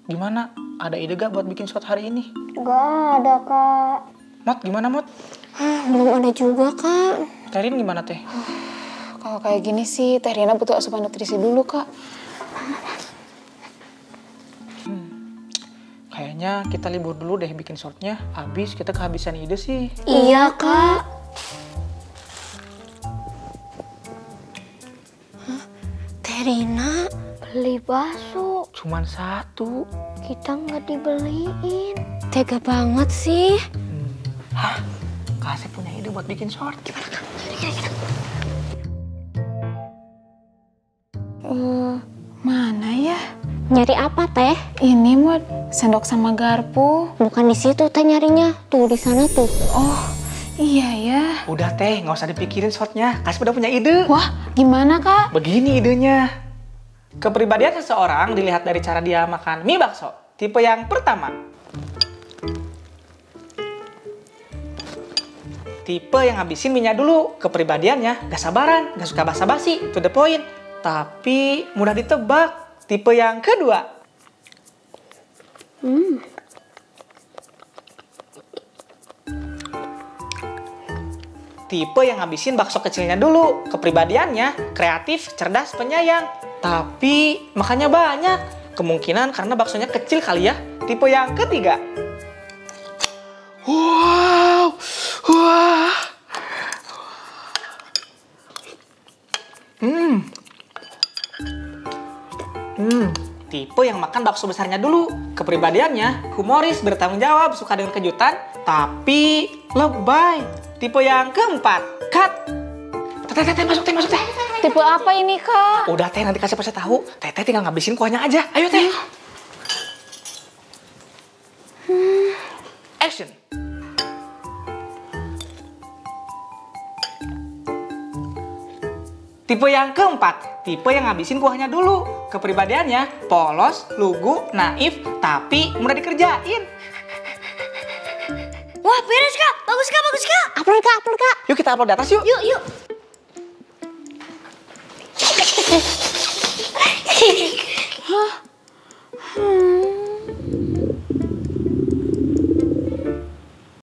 Gimana? Ada ide gak buat bikin shot hari ini? Gak ada, Kak. Mot, gimana Mot? Belum ada juga, Kak. Terin gimana Teh? Kalau kayak gini sih, Teh Rina butuh asupan nutrisi dulu, Kak. Kayaknya kita libur dulu deh bikin shotnya. Habis kita kehabisan ide sih. Iya, Kak. Teh Rina beli bakso. Cuman satu. Kita nggak dibeliin. Tega banget sih. Hah? Kasih punya ide buat bikin shot. Gimana Kak? Mana ya? Nyari apa, Teh? Ini Mod, sendok sama garpu. Bukan di situ Teh nyarinya. Tuh di sana tuh. Oh, iya ya. Udah Teh, nggak usah dipikirin shotnya. Kasih udah punya ide. Wah, gimana Kak? Begini idenya. Kepribadian seseorang dilihat dari cara dia makan mie bakso. Tipe yang pertama. Tipe yang habisin mie-nya dulu. Kepribadiannya gak sabaran, gak suka basa-basi, to the point. Tapi mudah ditebak. Tipe yang kedua. Tipe yang habisin bakso kecilnya dulu. Kepribadiannya kreatif, cerdas, penyayang. Tapi makannya banyak. Kemungkinan karena baksonya kecil kali ya. Tipe yang ketiga. Wow. Wah. Tipe yang makan bakso besarnya dulu. Kepribadiannya humoris, bertanggung jawab, suka dengan kejutan, tapi lebay. Tipe yang keempat. Cut. Teh, masuk Teh. Tipe apa ini Kak? Udah Teh, nanti kasih tahu. Teh tinggal ngabisin kuahnya aja. Ayo Teh. Action. Tipe yang keempat, tipe yang ngabisin kuahnya dulu. Kepribadiannya polos, lugu, naif, tapi mudah dikerjain. Wah, beres, Kak. Bagus, Kak. Upload, Kak. Yuk kita upload di atas yuk. Yuk.